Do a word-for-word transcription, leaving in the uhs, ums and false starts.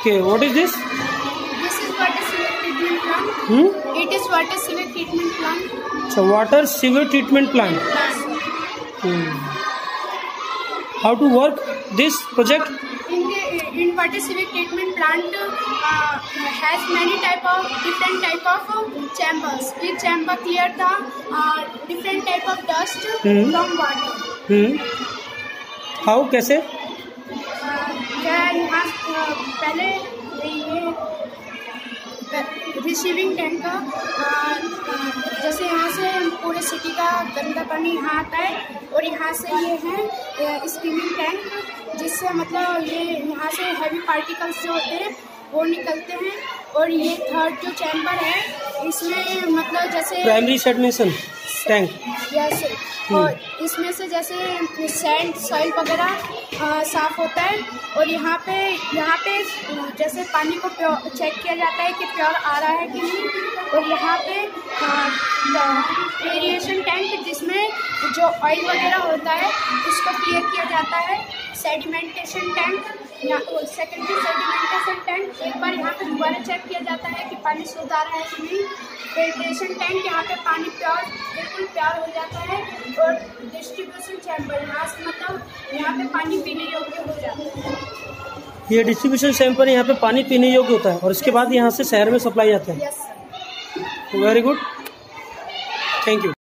Okay, what is this? This is water sewage treatment plant. Hmm? It is water sewage treatment plant. So water sewage treatment plant. Hmm. How to work this project? In the in water sewage treatment plant uh, has many type of different type of uh, chambers. Each chamber clear the uh, different type of dust Hmm. from water. Hmm. How? कैसे? क्या यहाँ अ, पहले ये receiving tank का अ, जैसे यहाँ से पूरे सिटी का गंदा पानी यहाँ आता है और यहाँ से ये है स्टीमिंग टैंक जिससे मतलब ये यहाँ से हैवी पार्टिकल्स जो होते हैं वो निकलते हैं। और ये थर्ड जो चैम्बर है इसमें मतलब जैसे प्राइमरी सेडिमेशन टैंक। जैसे और इसमें से जैसे सैंड सॉइल वगैरह साफ होता है और यहाँ पे यहाँ पे जैसे पानी को प्योर चेक किया जाता है कि प्योर आ रहा है कि नहीं। और यहाँ पे एरिएशन टैंक जिसमें जो ऑयल वगैरह होता है उसको क्लियर किया जाता है। Sedimentation tank secondary sedimentation tank एक बार यहाँ पे दोबारा चेक किया जाता है कि पानी शुद्ध आ रहा है कि नहीं। फिल्ट्रेशन टैंक यहाँ पे पानी प्योर बिल्कुल प्योर हो जाता है। और डिस्ट्रीब्यूशन चैम्बर यहाँ से मतलब यहाँ पे पानी पीने योग्य हो जाता है। ये डिस्ट्रीब्यूशन चैम्बर यहाँ पे पानी पीने योग्य होता है और इसके बाद यहाँ से शहर में सप्लाई जाता है। Yes sir. Very good, thank you.